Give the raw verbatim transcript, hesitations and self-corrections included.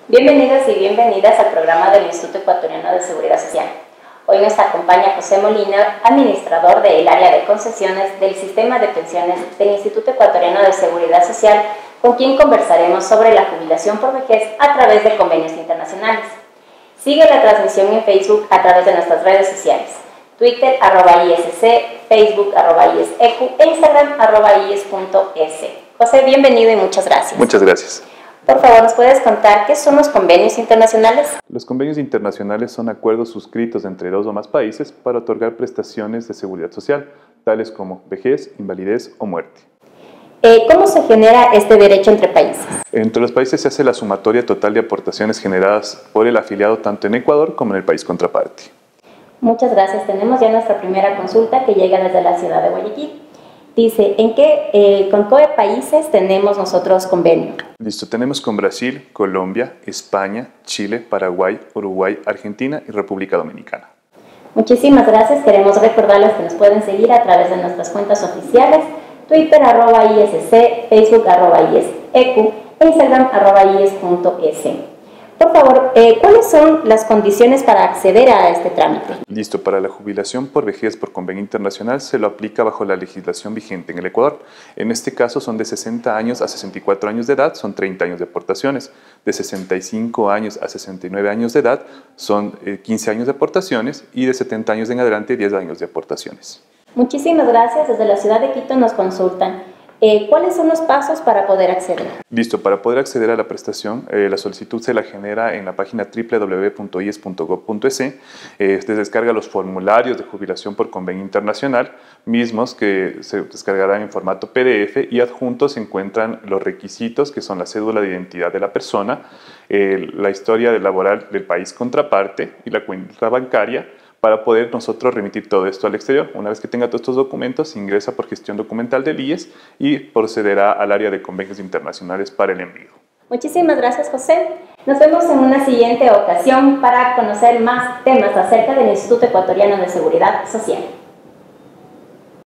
Bienvenidos y bienvenidas al programa del Instituto Ecuatoriano de Seguridad Social. Hoy nos acompaña José Molina, administrador del área de concesiones del Sistema de Pensiones del Instituto Ecuatoriano de Seguridad Social, con quien conversaremos sobre la jubilación por vejez a través de convenios internacionales. Sigue la transmisión en Facebook a través de nuestras redes sociales: Twitter, arroba I S C, Facebook, arroba I S E Q e Instagram, arroba I S punto S. José, bienvenido y muchas gracias. Muchas gracias. Por favor, ¿nos puedes contar qué son los convenios internacionales? Los convenios internacionales son acuerdos suscritos entre dos o más países para otorgar prestaciones de seguridad social, tales como vejez, invalidez o muerte. Eh, ¿Cómo se genera este derecho entre países? Entre los países se hace la sumatoria total de aportaciones generadas por el afiliado tanto en Ecuador como en el país contraparte. Muchas gracias. Tenemos ya nuestra primera consulta que llega desde la ciudad de Guayaquil. Dice, ¿en qué, eh, con qué países tenemos nosotros convenio? Listo, tenemos con Brasil, Colombia, España, Chile, Paraguay, Uruguay, Argentina y República Dominicana. Muchísimas gracias. Queremos recordarles que nos pueden seguir a través de nuestras cuentas oficiales: Twitter, arroba I S C, Facebook, arroba I S E Q e Instagram, arroba I S punto S. Por favor, eh, ¿cuáles son las condiciones para acceder a este trámite? Listo, para la jubilación por vejez por convenio internacional se lo aplica bajo la legislación vigente en el Ecuador. En este caso son de sesenta años a sesenta y cuatro años de edad, son treinta años de aportaciones. De sesenta y cinco años a sesenta y nueve años de edad son eh, quince años de aportaciones y de setenta años en adelante diez años de aportaciones. Muchísimas gracias. Desde la ciudad de Quito nos consultan. Eh, ¿Cuáles son los pasos para poder acceder? Listo, para poder acceder a la prestación, eh, la solicitud se la genera en la página doble u doble u doble u punto I S punto gob punto es. Eh, se descarga los formularios de jubilación por convenio internacional, mismos que se descargarán en formato P D F, y adjuntos se encuentran los requisitos, que son la cédula de identidad de la persona, eh, la historia laboral del país contraparte y la cuenta bancaria, para poder nosotros remitir todo esto al exterior. Una vez que tenga todos estos documentos, se ingresa por gestión documental del I E S y procederá al área de convenios internacionales para el envío. Muchísimas gracias, José. Nos vemos en una siguiente ocasión para conocer más temas acerca del Instituto Ecuatoriano de Seguridad Social.